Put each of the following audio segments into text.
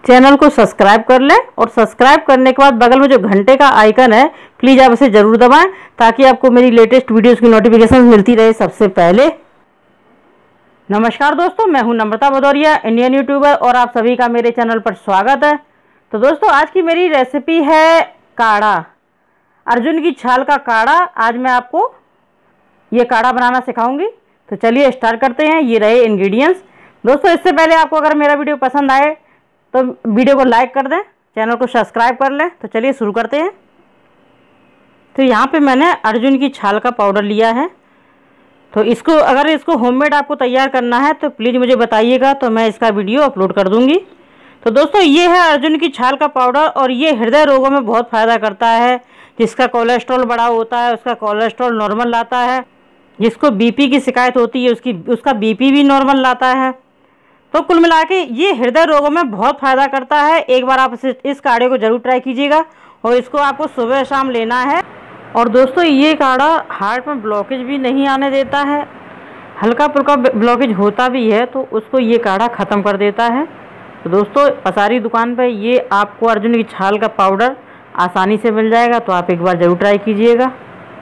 Channel को subscribe कर लें और सब्सक्राइब करने के बाद बगल में जो घंटे का आइकन है प्लीज़ आप इसे ज़रूर दबाएं ताकि आपको मेरी लेटेस्ट वीडियोस की नोटिफिकेशन मिलती रहे सबसे पहले। नमस्कार दोस्तों, मैं हूं नम्रता भदौरिया, इंडियन यूट्यूबर, और आप सभी का मेरे चैनल पर स्वागत है। तो दोस्तों, आज की मेरी रेसिपी है काढ़ा, अर्जुन की छाल का काढ़ा। आज मैं आपको ये काढ़ा बनाना सिखाऊंगी। तो चलिए स्टार्ट करते हैं। ये रहे इंग्रेडिएंट्स। दोस्तों, इससे पहले आपको अगर मेरा वीडियो पसंद आए तो वीडियो को लाइक कर दें, चैनल को सब्सक्राइब कर लें। तो चलिए शुरू करते हैं। तो यहाँ पे मैंने अर्जुन की छाल का पाउडर लिया है। तो इसको होममेड आपको तैयार करना है तो प्लीज़ मुझे बताइएगा, तो मैं इसका वीडियो अपलोड कर दूँगी। तो दोस्तों, ये है अर्जुन की छाल का पाउडर और ये हृदय रोगों में बहुत फ़ायदा करता है। जिसका कोलेस्ट्रॉल बढ़ा होता है उसका कोलेस्ट्रॉल नॉर्मल लाता है। जिसको बीपी की शिकायत होती है उसका बीपी भी नॉर्मल लाता है। तो कुल मिला के ये हृदय रोगों में बहुत फ़ायदा करता है। एक बार आप इस काढ़े को ज़रूर ट्राई कीजिएगा और इसको आपको सुबह शाम लेना है। और दोस्तों, ये काढ़ा हार्ट में ब्लॉकेज भी नहीं आने देता है। हल्का फुल्का ब्लॉकेज होता भी है तो उसको ये काढ़ा ख़त्म कर देता है। तो दोस्तों, पसारी दुकान पर ये आपको अर्जुन की छाल का पाउडर आसानी से मिल जाएगा, तो आप एक बार ज़रूर ट्राई कीजिएगा।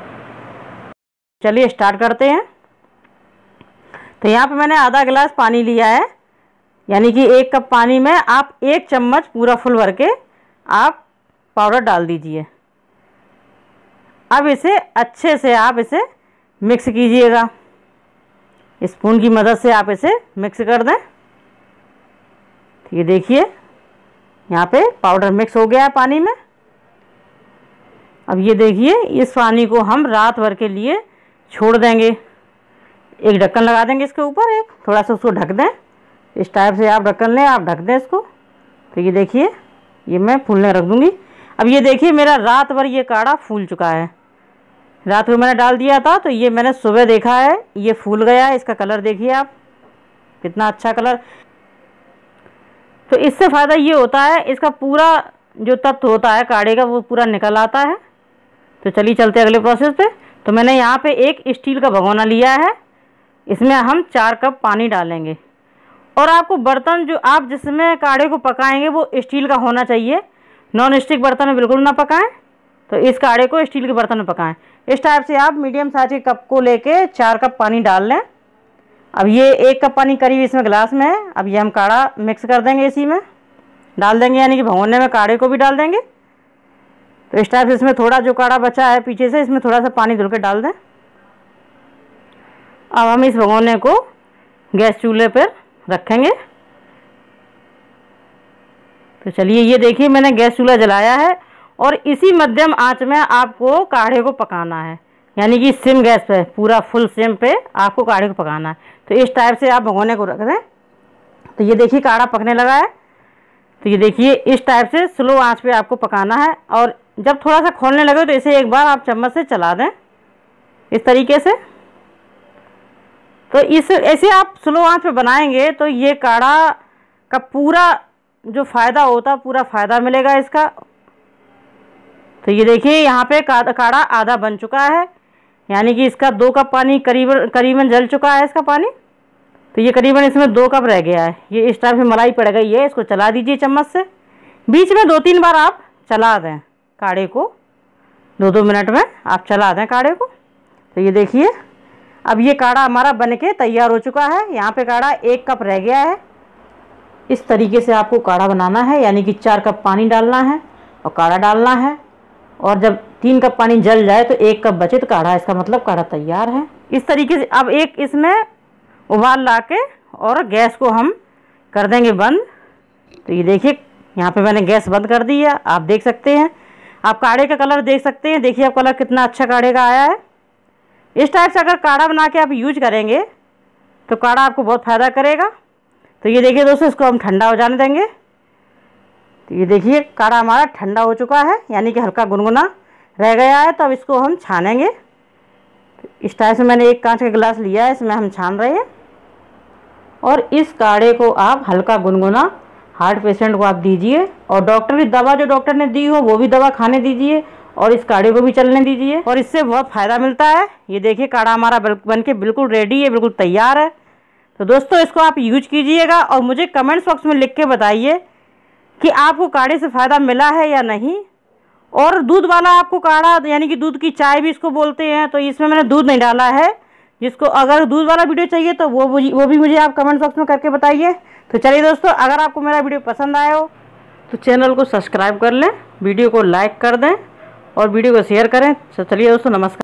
चलिए स्टार्ट करते हैं। तो यहाँ पे मैंने आधा गिलास पानी लिया है, यानी कि 1 कप पानी में आप 1 चम्मच पूरा फुल भर के आप पाउडर डाल दीजिए। अब इसे अच्छे से आप इसे मिक्स कीजिएगा। स्पून की मदद से आप इसे मिक्स कर दें। तो ये देखिए, यहाँ पे पाउडर मिक्स हो गया है पानी में। अब ये देखिए, इस पानी को हम रात भर के लिए छोड़ देंगे। एक ढक्कन लगा देंगे इसके ऊपर, एक थोड़ा सा उसको ढक दें। इस टाइप से आप ढक्कन लें, आप ढक दें इसको। तो ये देखिए, ये मैं फूलने रख दूँगी। अब ये देखिए, मेरा रात भर ये काढ़ा फूल चुका है। रात को मैंने डाल दिया था तो ये मैंने सुबह देखा है ये फूल गया है। इसका कलर देखिए आप, कितना अच्छा कलर। तो इससे फ़ायदा ये होता है, इसका पूरा जो तत्व होता है काढ़े का वो पूरा निकल आता है। तो चलिए चलते हैं अगले प्रोसेस पे। तो मैंने यहाँ पे एक स्टील का भगोना लिया है, इसमें हम 4 कप पानी डालेंगे। और आपको बर्तन जो आप जिसमें काढ़े को पकाएंगे वो स्टील का होना चाहिए। नॉन स्टिक बर्तन में बिल्कुल ना पकाएं। तो इस काढ़े को स्टील के बर्तन में पकाएं। इस टाइप से आप मीडियम साइज के कप को लेके 4 कप पानी डाल लें। अब ये 1 कप पानी करीब इसमें गिलास में है। अब ये हम काढ़ा मिक्स कर देंगे, इसी में डाल देंगे, यानी कि भगोने में काढ़े को भी डाल देंगे। तो इस टाइप से इसमें थोड़ा जो काढ़ा बचा है पीछे से, इसमें थोड़ा सा पानी धुल के डाल दें। अब हम इस भगोने को गैस चूल्हे पर रखेंगे। तो चलिए, ये देखिए मैंने गैस चूल्हा जलाया है और इसी मध्यम आंच में आपको काढ़े को पकाना है, यानी कि सिम गैस पे, पूरा फुल सिम पे आपको काढ़े को पकाना है। तो इस टाइप से आप भगोने को रख दें। तो ये देखिए काढ़ा पकने लगा है। तो ये देखिए, इस टाइप से स्लो आंच पे आपको पकाना है। और जब थोड़ा सा खोलने लगे तो इसे एक बार आप चम्मच से चला दें, इस तरीके से। तो ऐसे आप स्लो आंच पे बनाएंगे तो ये काढ़ा का पूरा जो फ़ायदा होता है पूरा फ़ायदा मिलेगा इसका। तो ये देखिए, यहाँ पे काढ़ा आधा बन चुका है, यानी कि इसका 2 कप पानी करीबन जल चुका है इसका पानी। तो ये करीबन इसमें 2 कप रह गया है। ये इस टाइप से मलाई पड़ गई है। इसको चला दीजिए चम्मच से। बीच में 2-3 बार आप चला दें काढ़े को, 2-2 मिनट में आप चला दें काढ़े को। तो ये देखिए, अब ये काढ़ा हमारा बनके तैयार हो चुका है। यहाँ पे काढ़ा 1 कप रह गया है। इस तरीके से आपको काढ़ा बनाना है, यानी कि 4 कप पानी डालना है और काढ़ा डालना है। और जब 3 कप पानी जल जाए तो 1 कप बचे तो काढ़ा, इसका मतलब काढ़ा तैयार है। इस तरीके से अब एक इसमें उबाल ला के और गैस को हम कर देंगे बंद। तो ये देखिए, यहाँ पे मैंने गैस बंद कर दी है। आप देख सकते हैं, आप काढ़े का कलर देख सकते हैं। देखिए, अब कलर कितना अच्छा काढ़े का आया है। इस टाइप से अगर काढ़ा बना के आप यूज करेंगे तो काढ़ा आपको बहुत फ़ायदा करेगा। तो ये देखिए दोस्तों, इसको हम ठंडा हो जाने देंगे। तो ये देखिए, काढ़ा हमारा ठंडा हो चुका है, यानी कि हल्का गुनगुना रह गया है। तो अब इसको हम छानेंगे। तो इस टाइप से मैंने एक कांच का गिलास लिया है, इसमें हम छान रहे हैं। और इस काढ़े को आप हल्का गुनगुना हार्ट पेशेंट को आप दीजिए। और डॉक्टर की दवा जो डॉक्टर ने दी हो वो भी दवा खाने दीजिए और इस काढ़े को भी चलने दीजिए, और इससे बहुत फ़ायदा मिलता है। ये देखिए, काढ़ा हमारा बनके बिल्कुल रेडी है, बिल्कुल तैयार है। तो दोस्तों, इसको आप यूज कीजिएगा और मुझे कमेंट्स बॉक्स में लिख के बताइए कि आपको काढ़े से फ़ायदा मिला है या नहीं। और दूध वाला आपको काढ़ा यानी कि दूध की चाय भी इसको बोलते हैं, तो इसमें मैंने दूध नहीं डाला है। जिसको अगर दूध वाला वीडियो चाहिए तो वो भी मुझे आप कमेंट बॉक्स में करके बताइए। तो चलिए दोस्तों, अगर आपको मेरा वीडियो पसंद आया हो तो चैनल को सब्सक्राइब कर लें, वीडियो को लाइक कर दें और वीडियो को शेयर करें। तो चलिए दोस्तों, नमस्कार।